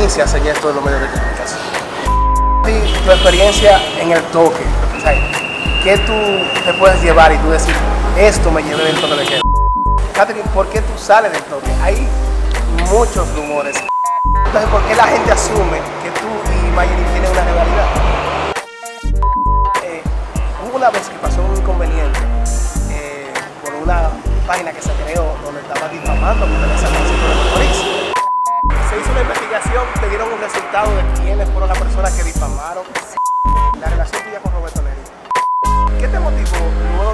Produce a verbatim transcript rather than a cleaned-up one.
inicias en esto de los medios de comunicación? Y tu experiencia en el toque, o sea, ¿qué tú te puedes llevar y tú decir, esto me llevé del toque de queda? Catherine, ¿por qué tú sales del toque? Hay muchos rumores. Entonces, ¿por qué la gente asume que tú y Mayelin tienen una rivalidad? Eh, hubo una vez que pasó un inconveniente eh, por una página que se creó donde estaba difamando por esa música de Motoriz. Se hizo una investigación, te dieron un resultado de quiénes fueron las personas que difamaron. La relación tuya con Roberto Neri. ¿Qué te motivó luego